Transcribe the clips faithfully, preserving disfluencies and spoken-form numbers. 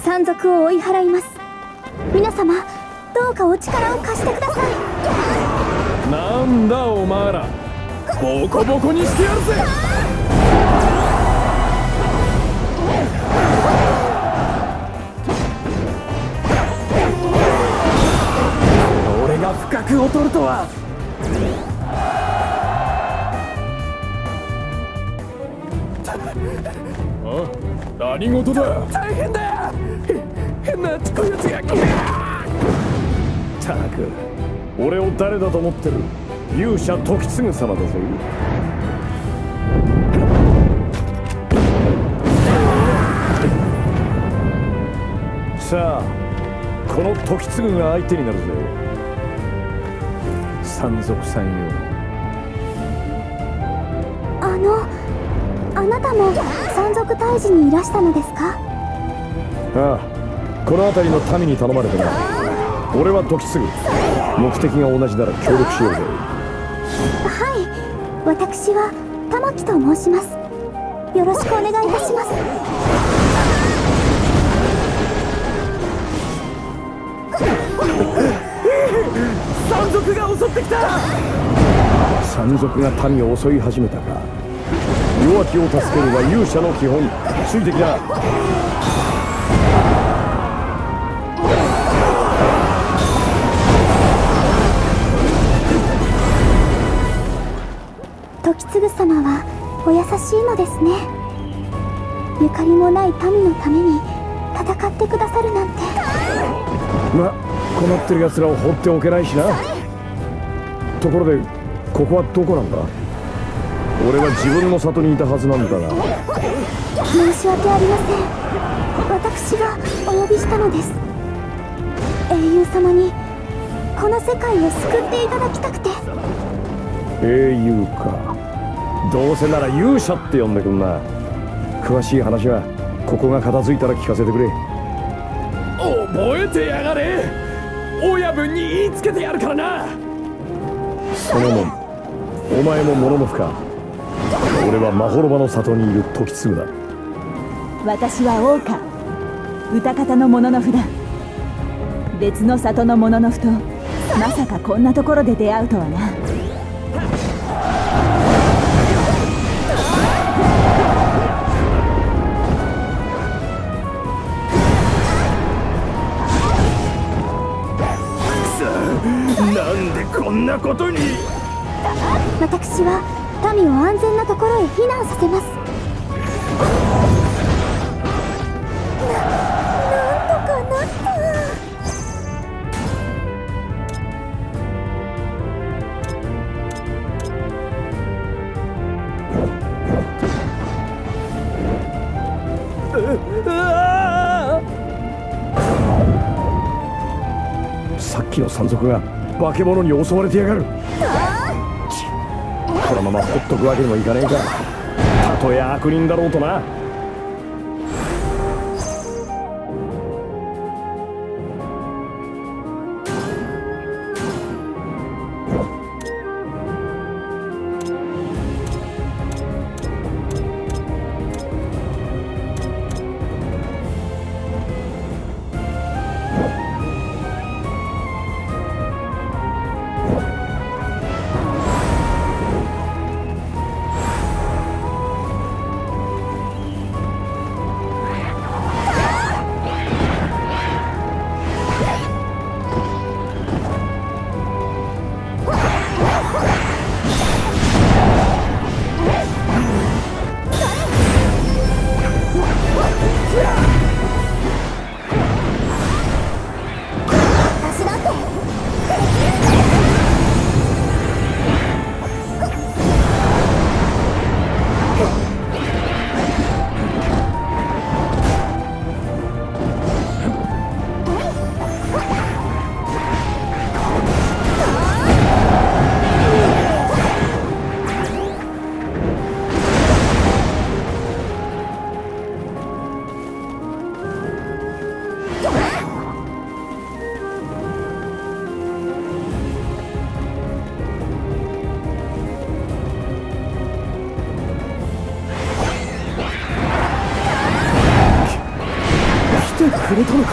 山賊を追い払います。皆様どうかお力を貸してください。 なんだお前ら、ボコボコにしてやるぜ。俺が不覚を取るとは。あ、何事だ。大変だよ、変なこやつが。ったく俺を誰だと思ってる。勇者時次様だぞ。さあこの時次が相手になるぜ。山賊さんよ。 あのあなたも山賊退治にいらしたのですか？ ああ、この辺りの民に頼まれてな。俺は時次、目的が同じなら協力しようぜ。 はい、私は玉木と申します。よろしくお願いいたします。 山賊が襲ってきた。山賊が民を襲い始めたか。弱きを助けるは勇者の基本。ついてきな。 時次様はお優しいのですね。ゆかりもない民のために戦ってくださるなんて。 ま、困ってる奴らを放っておけないしな。ところでここはどこなんだ。俺は自分の里にいたはずなんだが。 申し訳ありません。私がお呼びしたのです。英雄様にこの世界を救っていただきたくて。 英雄か。どうせなら勇者って呼んでくんな。詳しい話はここが片付いたら聞かせてくれ。覚えてやがれ。親分に言いつけてやるからな。そのもん、お前もモノノフか。俺はまほろばの里にいる時次だ。 私は王家歌方のモノノフだ。別の里のモノノフとまさかこんなところで出会うとはな。 なんでこんなことに。 私は民を安全なところへ避難させます。な、なんとかなった。 さっきの山賊が化け物に襲われてやがる。このままほっとくわけにもいかねえか。たとえ悪人だろうとな。 てくれたのか。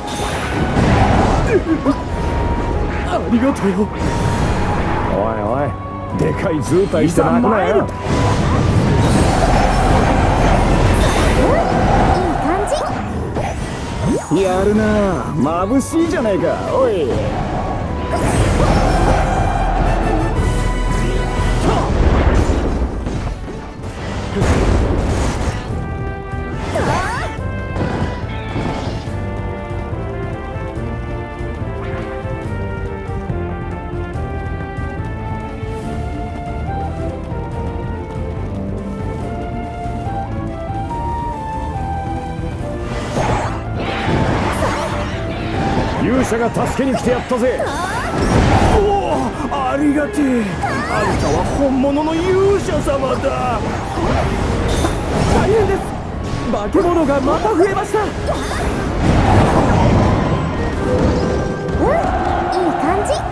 ありがとう。おいおい、でかい図体して泣くなよ。やるな、眩しいじゃないか。おい、勇者が助けに来てやったぜ。おお、ありがてえ。あんたは本物の勇者様だ。大変です。化け物がまた増えました。 うん、いい感じ。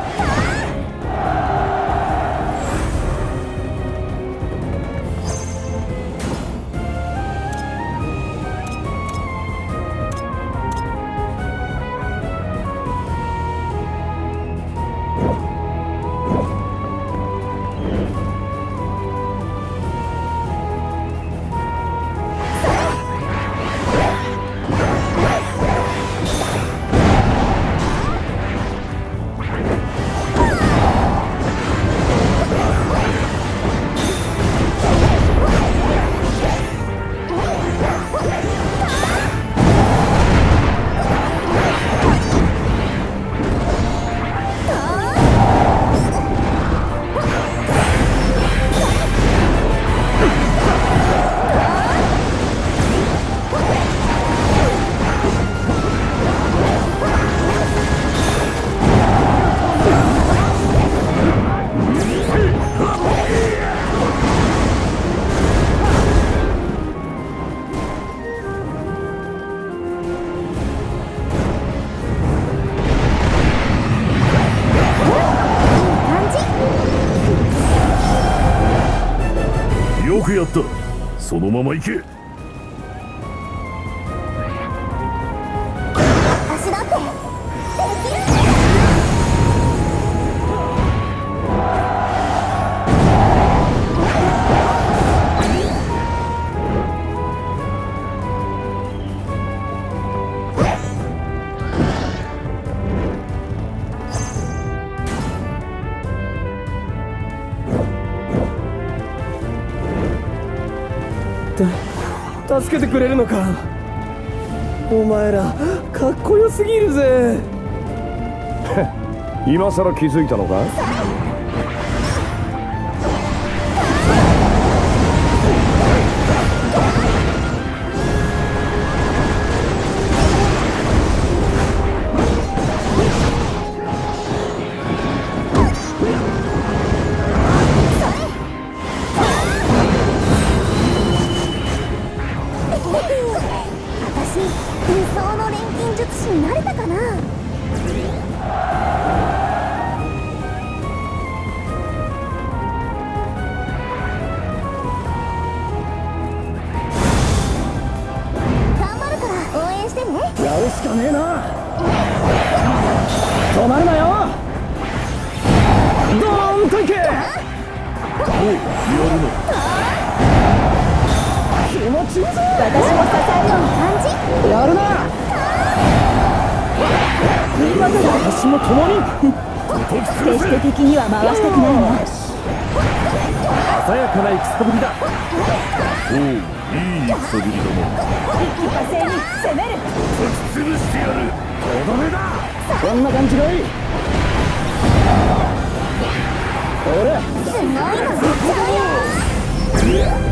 よくやった。そのまま行け。 私だってできる。 助けてくれるのか。お前らかっこよすぎるぜ。今さら気づいたのか。やるしかねえな。止まるなよ。ドーンといけ。おう、やるの。気持ちいいぞ。 私も支えよう。 感じ。 やるな。私も共に。 決して敵には回したくないな。 鮮やかな戦ぶりだ。 おう、いい戦ぶりだな。 一気呵成に攻める。 潰してやる。 とどめだ。こんな感じがいい。俺すごいの出ちゃうよ。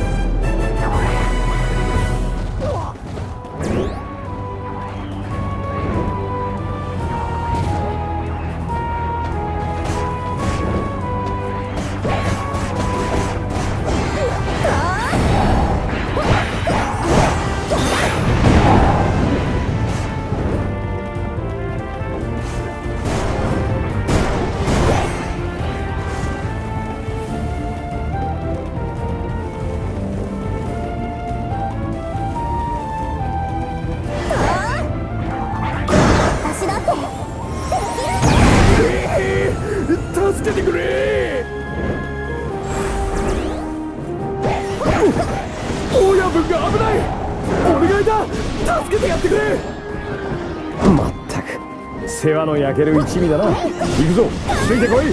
世話の焼ける一味だな。行くぞ、ついてこい。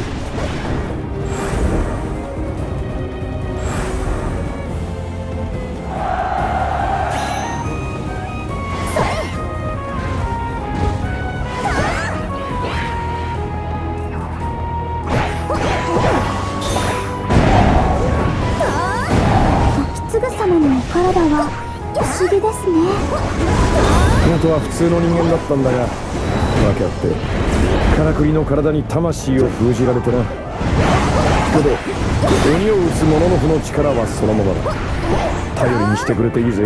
体は不思議ですね。 本当は普通の人間だったんだが、訳あってからくりの体に魂を封じられてな。けど鬼を討つ者の符の力はそのままだ。頼りにしてくれていいぜ。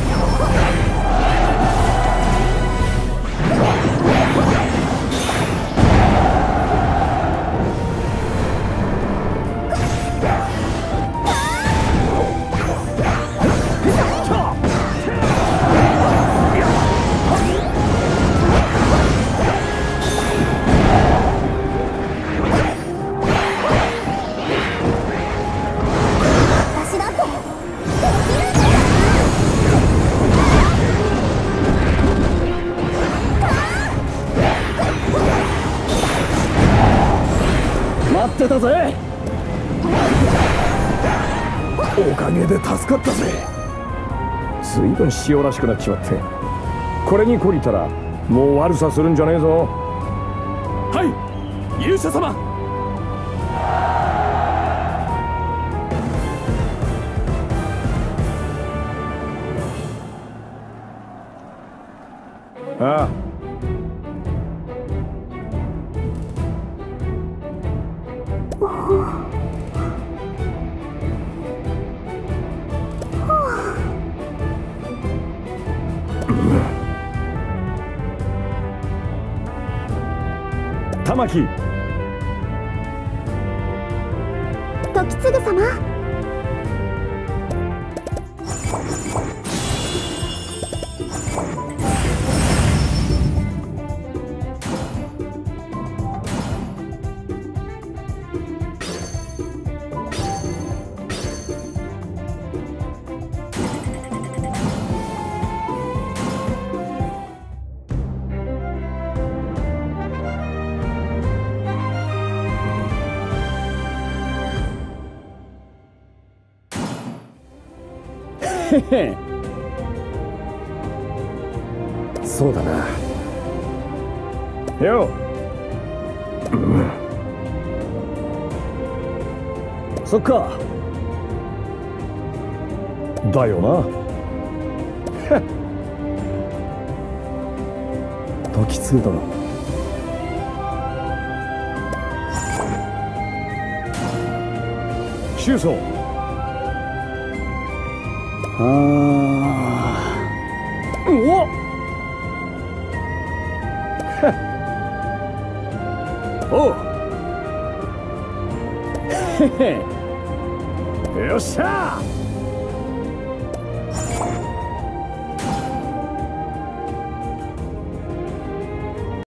待ってたぜ。おかげで助かったぜ。ずいぶん塩らしくなっちまって、これに懲りたらもう悪さするんじゃねえぞ。はい、勇者様。ああ、玉木。 時次様。 そうだな。よう、うん、そっか。だよな。時次殿。周宗。ああ。おっ。おう。へへ。よっしゃー。